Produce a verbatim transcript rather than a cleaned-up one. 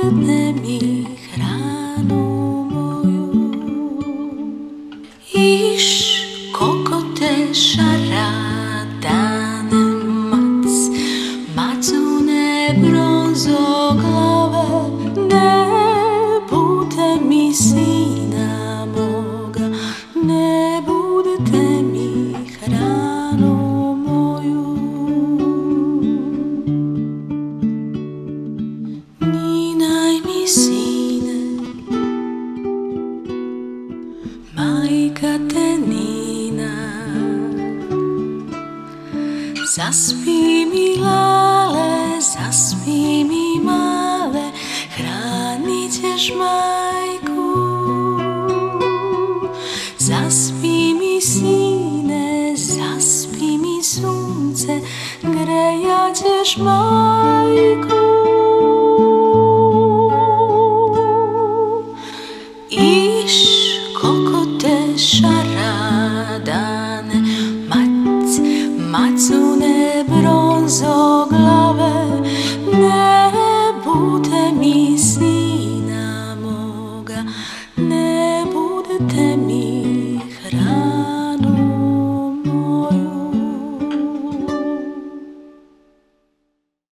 budete mi hranu moju. Iš kokote šaradane mac, macune bronzoglave, ne bude mi sina moga, ne budete mi hranu moju. Ninaj mi sine, majka te Nina, zaspi mi lale, zaspi mi male, hranit ćeš majku. Zaspi mi sine, zaspi mi sunce, grejat ćeš majku. Iš kokote šar